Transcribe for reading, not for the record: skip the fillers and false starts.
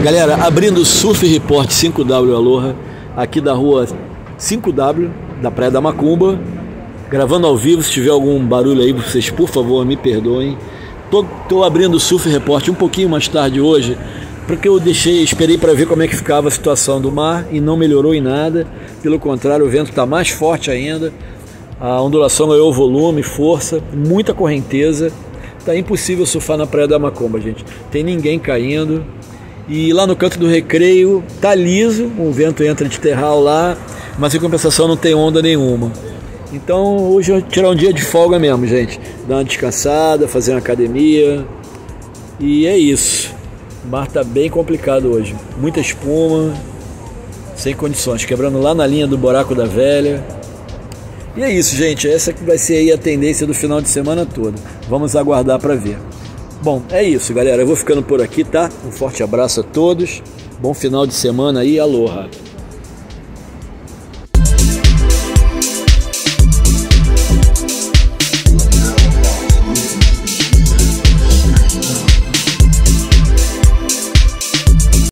Galera, abrindo o Surf Report 5W Aloha, aqui da rua 5W, da Praia da Macumba, gravando ao vivo. Se tiver algum barulho aí, vocês por favor me perdoem. Tô abrindo o Surf Report um pouquinho mais tarde hoje, porque eu esperei para ver como é que ficava a situação do mar e não melhorou em nada. Pelo contrário, o vento está mais forte ainda, a ondulação ganhou volume, força, muita correnteza. Tá impossível surfar na Praia da Macumba, gente. Tem ninguém caindo. E lá no canto do recreio tá liso, o vento entra de terral lá, mas em compensação não tem onda nenhuma. Então hoje eu vou tirar um dia de folga mesmo, gente. Dar uma descansada, fazer uma academia. E é isso. O mar tá bem complicado hoje. Muita espuma, sem condições, quebrando lá na linha do Buraco da Velha. E é isso, gente. Essa que vai ser aí a tendência do final de semana todo. Vamos aguardar para ver. Bom, é isso, galera. Eu vou ficando por aqui, tá? Um forte abraço a todos. Bom final de semana aí. Aloha!